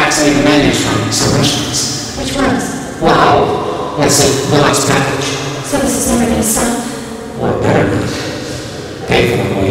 fax me the menus from some restaurants. Which ones? Wow, that's the last package. So this is never going to stop? Well, it better not. Pay for them